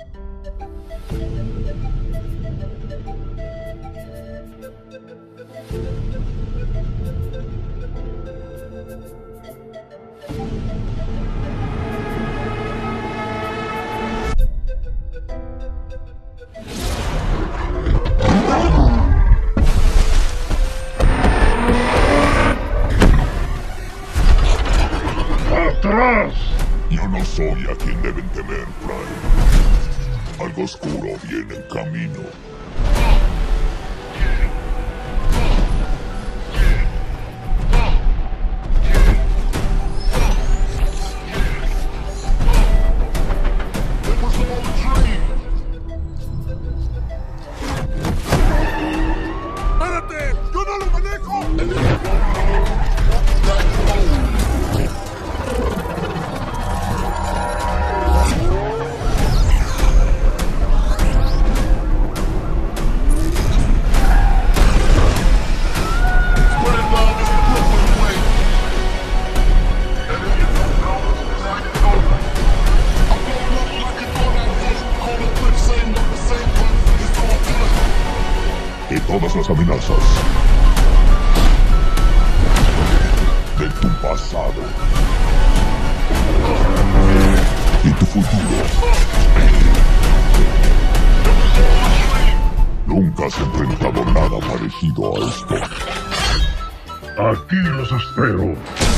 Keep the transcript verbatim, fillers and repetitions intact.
¡Atrás! Yo no soy a quien deben temer, Prime. Algo oscuro viene en camino. ¡Párate! ¡Yo no lo manejo! De todas las amenazas de tu pasado y tu futuro, nunca has enfrentado nada parecido a esto. Aquí los espero.